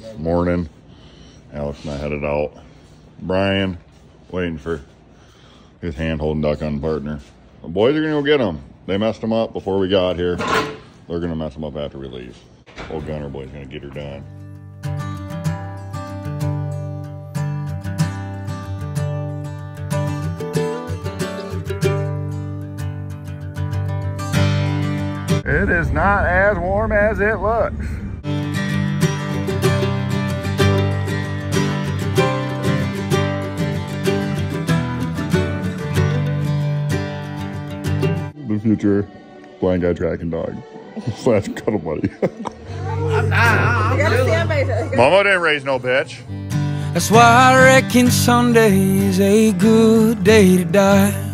Morning. Alex and I headed out. Brian waiting for his hand-holding duck on partner. The boys are gonna go get him. They messed him up before we got here. They're gonna mess him up after we leave. Old Gunner boy's gonna get her done. It is not as warm as it looks. The future blind guy tracking dog / cuddle buddy. Mama didn't raise no bitch. That's why I reckon Sunday is a good day to die.